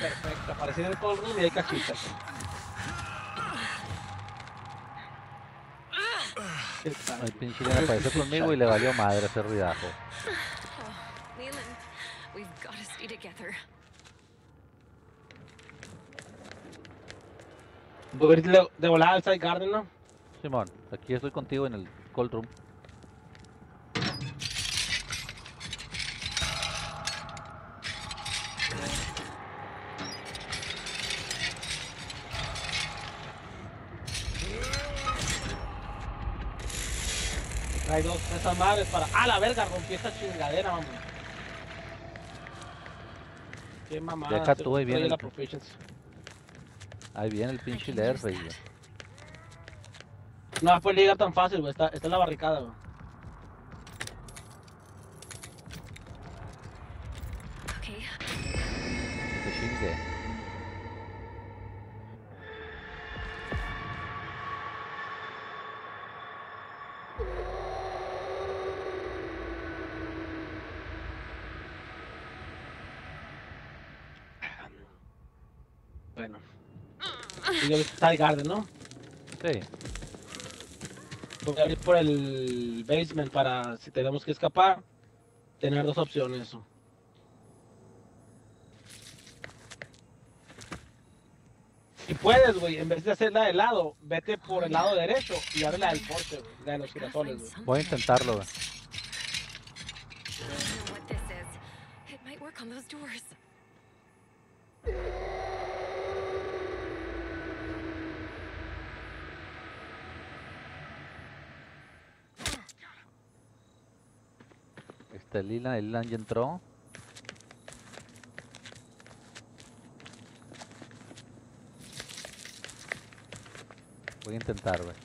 Perfecto, aparecí en el call room y hay cajitas. El pinche le apareció conmigo y le valió madre ese ruidajo. Oh, Leland, we've got to stay together. Voy a ir de volada al Side Garden, ¿no? Simón, aquí estoy contigo en el cold room. Hay dos de esas madres para... ¡Ah, la verga! Rompí esta chingadera, mamá. Qué mamada. Deja tú, ahí viene la el... proficiency. Ahí viene el pinche Leatherface, güey. No fue liga tan fácil, güey. Está en la barricada, güey. Okay. Que chingue. Bueno. Y yo Side Garden, ¿no? Sí. Voy a ir por el basement para, si tenemos que escapar, tener dos opciones. Si puedes, güey, en vez de hacerla de lado, vete por el lado derecho y abre la del Porsche, güey, la de los girasoles, güey. Voy a intentarlo, güey. I don't know what this is. It might work on those doors. El Leland ya entró. Voy a intentar, güey.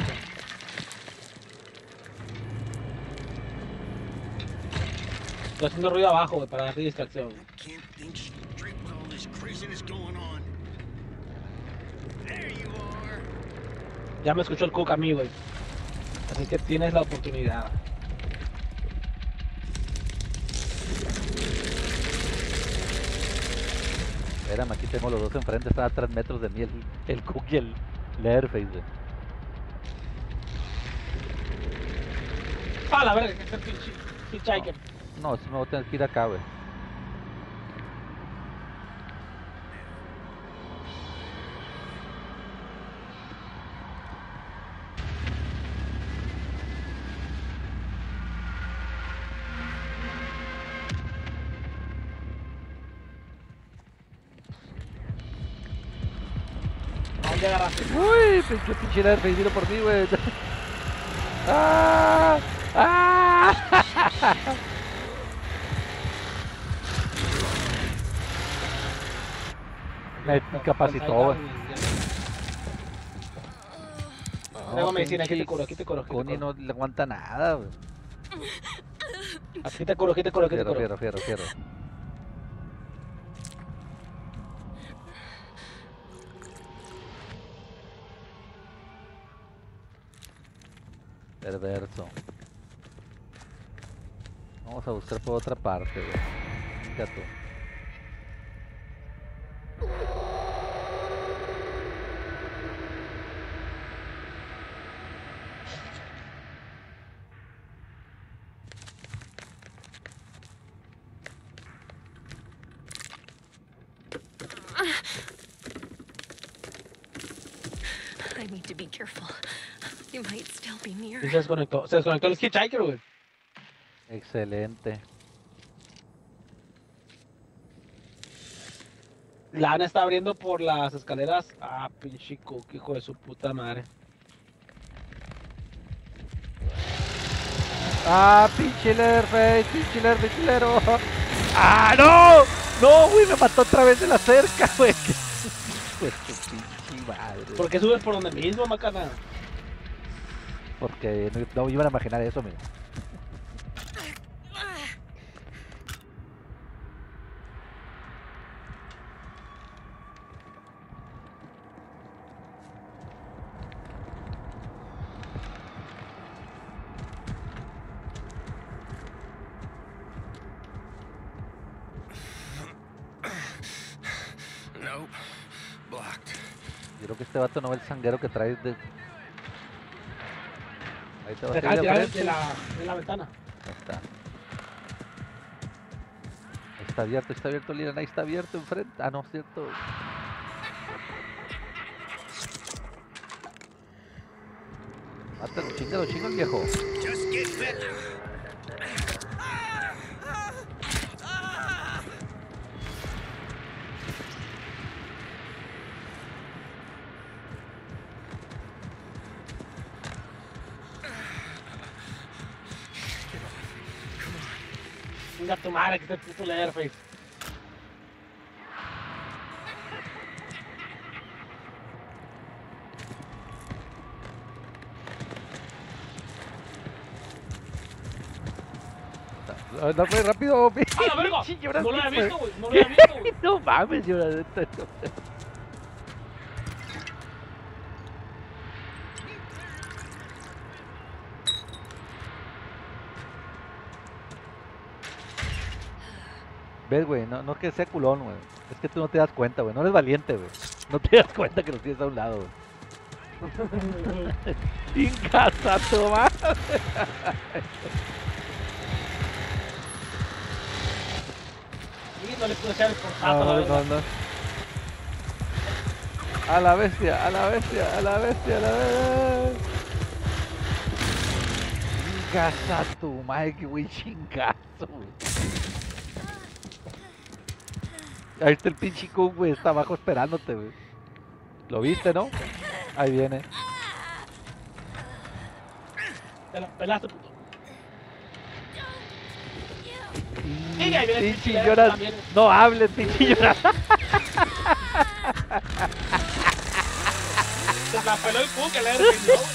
Estoy haciendo ruido abajo, güey, para darte distracción. Can't think straight with all this craziness going on. There you are. Ya me escuchó el Cook a mí, güey. Así que tienes la oportunidad. Espérame, aquí tengo los dos enfrente. Están a 3 metros de mí el Cook y el Leatherface, güey. ¡Ah, la verga! Que es el pinche hitchhiker. No, si me voy a tener que ir acá, güey. ¿A dónde agarraste? Uy, pinche Leatherface, vino por mí, güey. ¡Ah! ¡Ah! Me incapacitó, güey. Traigo medicina, aquí te curo, aquí te curo. Aquí te Connie curo. no le aguanta nada, güey. Aquí te curo, aquí te curo, aquí te curo. Fierro. Perverso. Vamos a buscar por otra parte, güey. Fíjate. I need to be careful. You might still be near. Y se desconectó el hitchhiker, güey. Excelente. Lana está abriendo por las escaleras. Ah, pinche Cook, hijo de su puta madre. ¡Ah, pinche Leatherface, chilero! ¡Ah, no! ¡No, güey! Me mató otra vez de la cerca, güey. Pues tu pinche madre. ¿Por qué subes por donde mismo, macana? Porque no iban a imaginar eso, mira. No, Nope. Blocked. Yo creo que este vato no ve el sanguero que trae de... Ahí te va a Se acaba de salir tirar de frente. de la ventana. Ahí está. Ahí está abierto, Liran, ahí está abierto enfrente. Ah, no, es cierto. Mátalo, chingalo, chinga el viejo. Just get fit. Chinga tu madre, que te puso el Airface. Anda, pues, rápido, ¡A la verga! pinche No lo Jurassic, había visto, pues. güey. No lo había visto, güey. No mames, Jurassic. ¿Ves, güey? No, no es que sea culón, güey. Es que tú no te das cuenta, güey. No eres valiente, güey. No te das cuenta que lo tienes a un lado, güey. Sin casa, tu madre. Y no le pude echar el cortazo, la No, verdad. no, no. A la bestia, a la bestia, a la bestia, a la bestia. Chingaza tu madre, que güey, chingazo, güey. Ahí está el pinche Cook, güey, está abajo esperándote, güey. ¿Lo viste, no? Ahí viene. Te la pelaste, puto. Sí, ahí viene el Pinche pinche lloras. también. No hables, pinche lloras. Se la peló el Cook, el Airface, ¿no?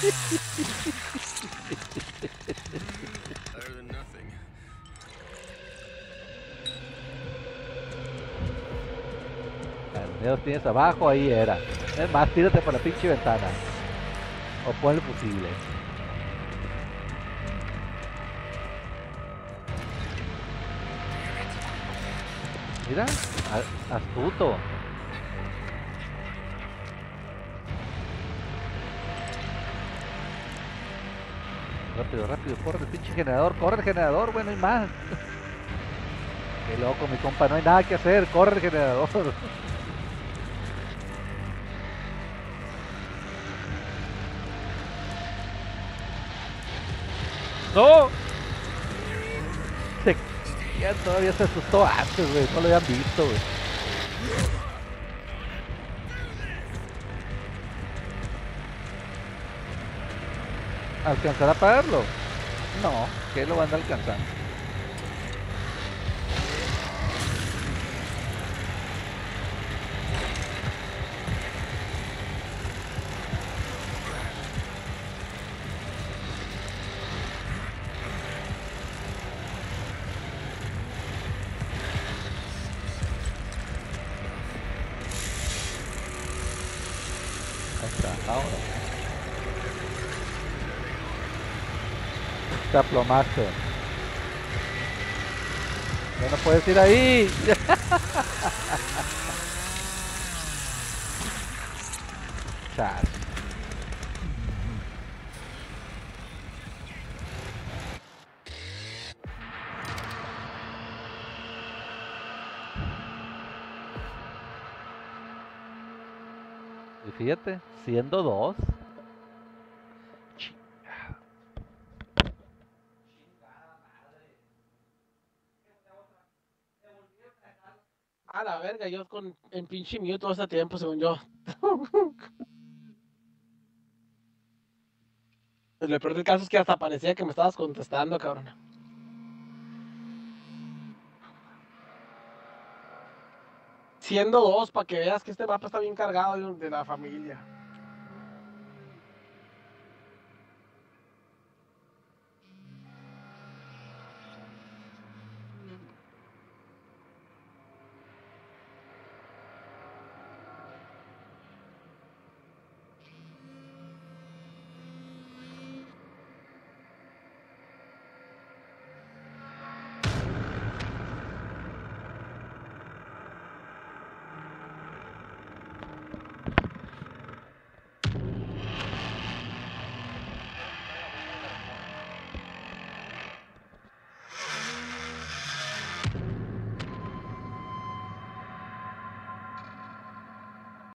Better than nothing. Los dedos tienes abajo, ahí era. Es más, tírate por la pinche ventana. O pon el fusible. Mira, astuto. Rápido, rápido, corre el pinche generador, corre el generador, bueno, no hay más. Qué loco, mi compa, no hay nada que hacer, corre el generador. ¡No! Ya todavía se asustó antes, güey, no lo habían visto, güey. ¿Alcanzará a pagarlo? No, que lo van a alcanzar. Ahí está, ahora. Te aplomaste. Ya no puedes ir ahí. Chas. Y fíjate, siendo dos. A la verga, yo con en pinche mío todo este tiempo, según yo. Lo peor del caso es que hasta parecía que me estabas contestando, cabrón. Siendo dos, para que veas que este mapa está bien cargado de la familia.